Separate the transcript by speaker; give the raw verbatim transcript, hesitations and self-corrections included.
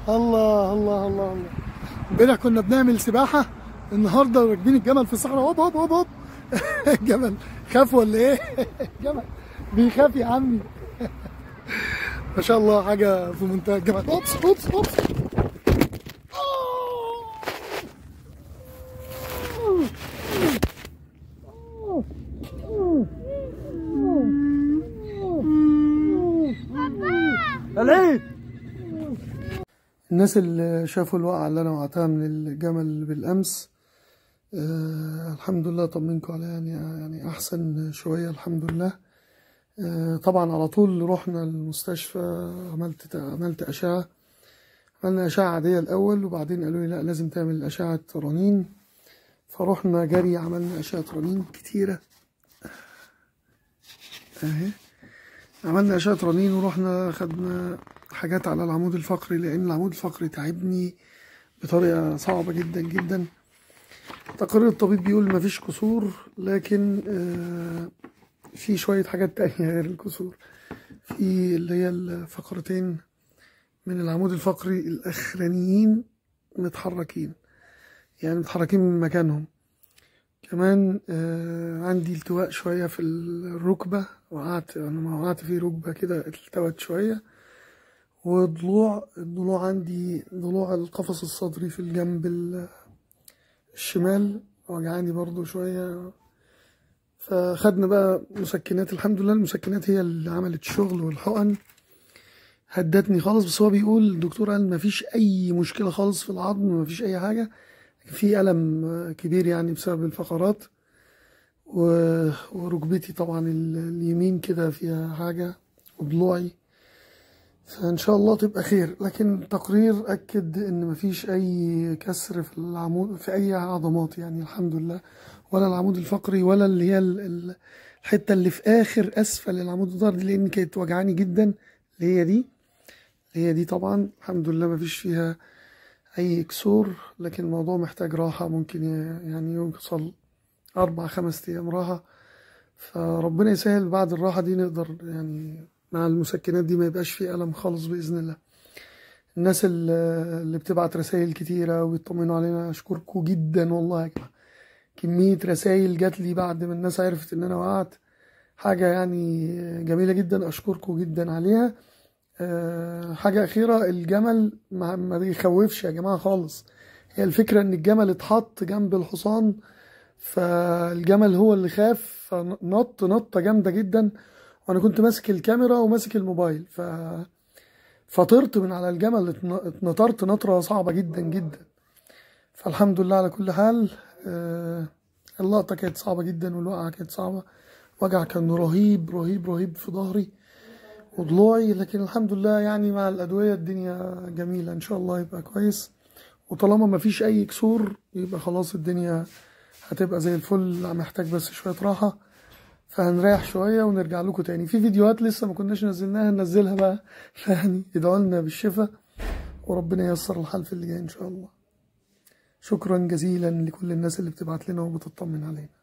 Speaker 1: الله الله الله الله. امبارح كنا بنعمل سباحه، النهارده راكبين الجمل في الصحراء. هوب هوب هوب هوب. الجمل خاف ولا ايه؟ الجمل بيخاف يا عمي. ما شاء الله حاجه في منتهى الجمال. اوبس اوبس اوبس. العيد. الناس اللي شافوا الوقعة اللي أنا وقعتها من الجمل بالأمس، آه الحمد لله طمنكم عليها، يعني يعني أحسن شوية الحمد لله. آه طبعا على طول رحنا المستشفى، عملت عملت أشعة، عملنا أشعة عادية الأول، وبعدين قالوا لي لا لازم تعمل أشعة رنين، فروحنا جري عملنا أشعة رنين كتيرة أهي. عملنا أشعة رنين ورحنا خدنا حاجات على العمود الفقري، لأن العمود الفقري تعبني بطريقة صعبة جدا جدا. تقرير الطبيب بيقول مفيش كسور، لكن آه في شوية حاجات تانية غير الكسور، في اللي هي الفقرتين من العمود الفقري الأخرانيين متحركين، يعني متحركين من مكانهم. كمان آه عندي التواء شوية في الركبة، وقعت أنا ما وقعت في ركبة كده التوت شوية، وضلوع الضلوع عندي ضلوع القفص الصدري في الجنب الشمال وجعاني برضو شوية. فخدنا بقى مسكنات، الحمد لله المسكنات هي اللي عملت شغل، والحقن هدتني خالص. بس هو بيقول الدكتور قال مفيش أي مشكلة خالص في العظم، مفيش أي حاجة، في ألم كبير يعني بسبب الفقرات، وركبتي طبعا اليمين كده فيها حاجة، وضلوعي، فإن شاء الله تبقى خير. لكن التقرير أكد إن مفيش أي كسر في العمود في أي عضمات، يعني الحمد لله، ولا العمود الفقري ولا اللي هي الحتة اللي في آخر أسفل العمود الفقري، لأن كانت وجعاني جدا، اللي هي دي اللي هي دي طبعا الحمد لله مفيش فيها أي كسور. لكن الموضوع محتاج راحة، ممكن يعني يوصل أربع خمس أيام راحة، فربنا يسهل بعد الراحة دي نقدر يعني مع المسكنات دي ما يبقاش فيه ألم خالص بإذن الله. الناس اللي بتبعت رسائل كتيرة ويطمنوا علينا أشكركم جدا والله يا جماعة. كمية رسائل جات لي بعد ما الناس عرفت إن أنا وقعت، حاجة يعني جميلة جدا، أشكركم جدا عليها. أه حاجة أخيرة، الجمل ما, ما بيخوفش يا جماعة خالص. هي الفكرة إن الجمل اتحط جنب الحصان، فالجمل هو اللي خاف، فنط نطة جامدة جدا، وانا كنت ماسك الكاميرا وماسك الموبايل، ف فطرت من على الجمل، اتنطرت نطرة صعبة جدا جدا. فالحمد لله على كل حال. آه اللقطة كانت صعبة جدا، والوقعة كانت صعبة، وجع كان رهيب رهيب رهيب في ظهري وضلوعي، لكن الحمد لله يعني مع الأدوية الدنيا جميلة، إن شاء الله يبقى كويس. وطالما مفيش أي كسور يبقى خلاص الدنيا هتبقى زي الفل، محتاج بس شوية راحة، فهنريح شوية ونرجع لكم تاني. في فيديوهات لسه ما كناش نزلناها ننزلها بقى، يعني ادعوا لنا بالشفاء، وربنا ييسر الحال في اللي جاي إن شاء الله. شكرا جزيلا لكل الناس اللي بتبعت لنا وبتطمن علينا.